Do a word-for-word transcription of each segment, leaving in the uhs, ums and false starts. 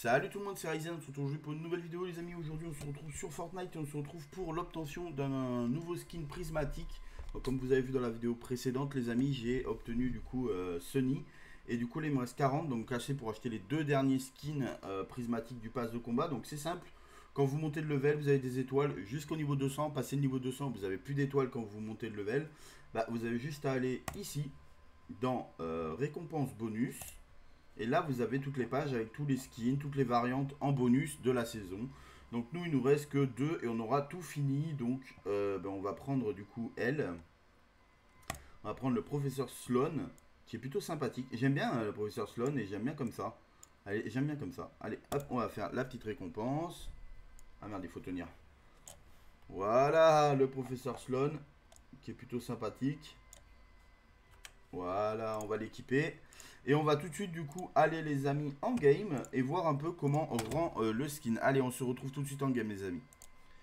Salut tout le monde, c'est Ryzen, on se retrouve aujourd'hui pour une nouvelle vidéo les amis. Aujourd'hui on se retrouve sur Fortnite et on se retrouve pour l'obtention d'un nouveau skin prismatique. Donc, comme vous avez vu dans la vidéo précédente les amis, j'ai obtenu du coup euh, Sunny. Et du coup là il me reste quarante, donc assez pour acheter les deux derniers skins euh, prismatiques du pass de combat. Donc c'est simple, quand vous montez de level vous avez des étoiles jusqu'au niveau deux cents. Passez le niveau deux cents, vous avez plus d'étoiles quand vous montez de level. Bah, vous avez juste à aller ici dans euh, récompense bonus. Et là, vous avez toutes les pages avec tous les skins, toutes les variantes en bonus de la saison. Donc nous, il nous reste que deux et on aura tout fini. Donc euh, ben, on va prendre du coup elle. On va prendre le professeur Sloan, qui est plutôt sympathique. J'aime bien euh, le professeur Sloan et j'aime bien comme ça. Allez, j'aime bien comme ça. Allez, hop, on va faire la petite récompense. Ah merde, il faut tenir. Voilà, le professeur Sloan, qui est plutôt sympathique. Voilà, on va l'équiper. Et on va tout de suite du coup aller les amis en game et voir un peu comment on rend euh, le skin. Allez, on se retrouve tout de suite en game les amis.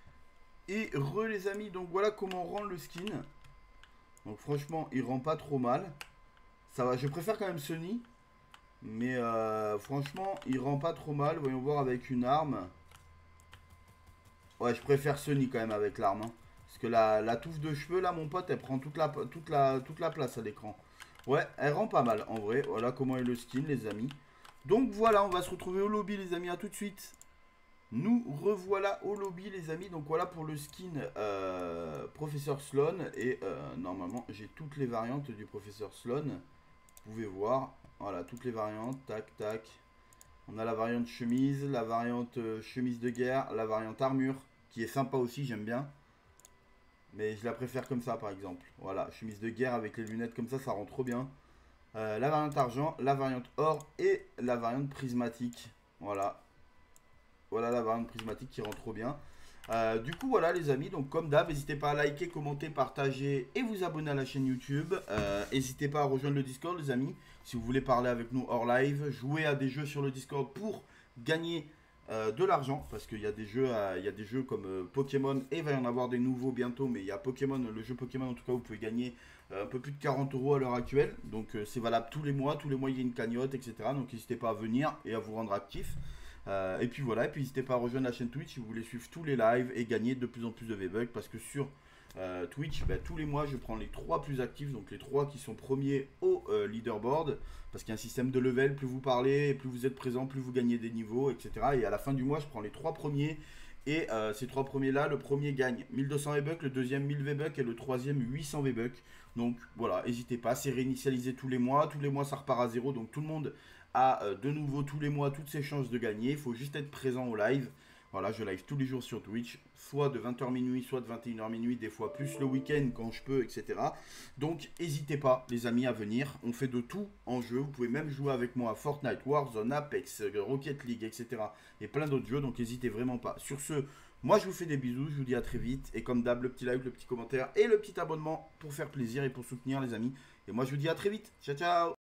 Et re les amis, donc voilà comment on rend le skin. Donc franchement, il rend pas trop mal. Ça va, je préfère quand même Sunny. Mais euh, franchement, il rend pas trop mal. Voyons voir avec une arme. Ouais, je préfère Sunny quand même avec l'arme. Hein. Parce que la, la touffe de cheveux là, mon pote, elle prend toute la, toute la, toute la place à l'écran. Ouais, elle rend pas mal en vrai. Voilà comment est le skin les amis. Donc voilà, on va se retrouver au lobby les amis, à tout de suite. Nous revoilà au lobby les amis. Donc voilà pour le skin euh, Professeur Sloan. Et euh, normalement j'ai toutes les variantes du Professeur Sloan. Vous pouvez voir, voilà toutes les variantes, tac tac. On a la variante chemise, la variante euh, chemise de guerre, la variante armure. Qui est sympa aussi, j'aime bien. Mais je la préfère comme ça par exemple. Voilà, chemise de guerre avec les lunettes comme ça, ça rend trop bien. Euh, la variante argent, la variante or et la variante prismatique. Voilà. Voilà la variante prismatique qui rend trop bien. Euh, du coup voilà les amis, donc comme d'hab, n'hésitez pas à liker, commenter, partager et vous abonner à la chaîne YouTube. Euh, n'hésitez pas à rejoindre le Discord les amis, si vous voulez parler avec nous hors live, jouer à des jeux sur le Discord pour gagner euh, de l'argent. Parce qu'il y a des jeux, euh, il y a des jeux comme euh, Pokémon et il va y en avoir des nouveaux bientôt. Mais il y a Pokémon, le jeu Pokémon en tout cas, vous pouvez gagner euh, un peu plus de quarante euros à l'heure actuelle. Donc euh, c'est valable tous les mois, tous les mois il y a une cagnotte, et cetera. Donc n'hésitez pas à venir et à vous rendre actif. Euh, et puis voilà, et puis n'hésitez pas à rejoindre la chaîne Twitch si vous voulez suivre tous les lives et gagner de plus en plus de V-Bucks. Parce que sur euh, Twitch, bah, tous les mois je prends les trois plus actifs, donc les trois qui sont premiers au euh, leaderboard. Parce qu'il y a un système de level, plus vous parlez, plus vous êtes présent, plus vous gagnez des niveaux, et cetera. Et à la fin du mois, je prends les trois premiers. Et euh, ces trois premiers là, le premier gagne mille deux cents V-Bucks, le deuxième mille V-Bucks et le troisième huit cents V-Bucks. Donc voilà, n'hésitez pas, c'est réinitialisé tous les mois. Tous les mois ça repart à zéro, donc tout le monde a euh, de nouveau tous les mois toutes ses chances de gagner. Il faut juste être présent au live. Voilà, je live tous les jours sur Twitch, soit de vingt heures minuit, soit de vingt et une heures minuit, des fois plus le week-end quand je peux, et cetera. Donc n'hésitez pas les amis à venir, on fait de tout en jeu, vous pouvez même jouer avec moi à Fortnite, Warzone, Apex, Rocket League, et cetera. Et plein d'autres jeux, donc n'hésitez vraiment pas. Sur ce, moi je vous fais des bisous, je vous dis à très vite, et comme d'hab, le petit like, le petit commentaire et le petit abonnement pour faire plaisir et pour soutenir les amis. Et moi je vous dis à très vite, ciao ciao.